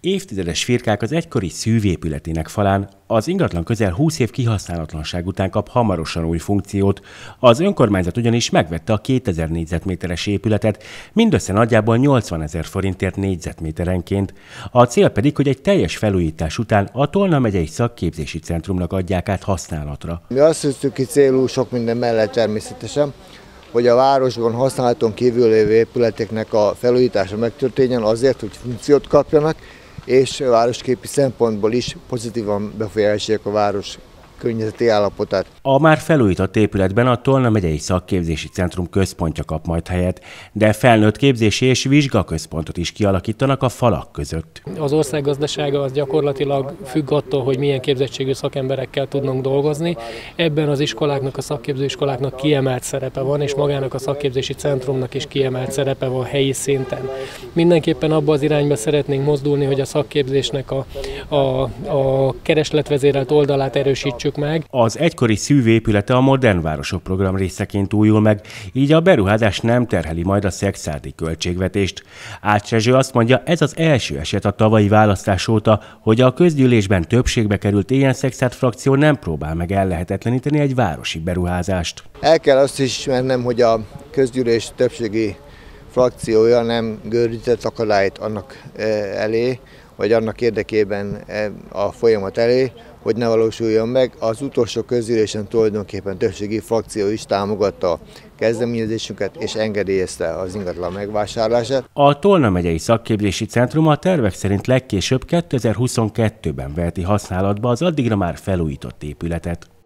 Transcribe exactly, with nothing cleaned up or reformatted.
Évtizedes firkák az egykori szűvépületének falán az ingatlan közel húsz év kihasználatlanság után kap hamarosan új funkciót. Az önkormányzat ugyanis megvette a kétezer négyzetméteres épületet, mindössze nagyjából nyolcvanezer forintért négyzetméterenként. A cél pedig, hogy egy teljes felújítás után a Tolna megyei szakképzési centrumnak adják át használatra. Mi azt tűztük ki célul sok minden mellett természetesen, hogy a városban használaton kívül lévő épületeknek a felújítása megtörténjen azért, hogy funkciót kapjanak, és városképi szempontból is pozitívan befolyásolják a város környezeti állapotát. A már felújított épületben a Tolna megyei szakképzési centrum központja kap majd helyet, de felnőtt képzési és vizsgaközpontot is kialakítanak a falak között. Az ország gazdasága az gyakorlatilag függ attól, hogy milyen képzettségű szakemberekkel tudnak dolgozni. Ebben az iskoláknak, a szakképzőiskoláknak kiemelt szerepe van, és magának a szakképzési centrumnak is kiemelt szerepe van helyi szinten. Mindenképpen abba az irányba szeretnénk mozdulni, hogy a szakképzésnek a, a, a keresletvezérelt oldalát erősítsük meg. Az egykori szűvépülete a Modern Városok program részeként újul meg, így a beruházás nem terheli majd a szekszárdi költségvetést. Ács Rezső azt mondja, ez az első eset a tavalyi választás óta, hogy a közgyűlésben többségbe került ilyen Szekszárd frakció nem próbál meg ellehetetleníteni egy városi beruházást. El kell azt is ismernem, hogy a közgyűlés többségi frakciója nem gördített akadályt annak elé, vagy annak érdekében a folyamat elé, hogy ne valósuljon meg. Az utolsó közgyűlésen tulajdonképpen többségi frakció is támogatta a kezdeményezésünket és engedélyezte az ingatlan megvásárlását. A Tolna megyei szakképzési centrum a tervek szerint legkésőbb kétezer-huszonkettőben veheti használatba az addigra már felújított épületet.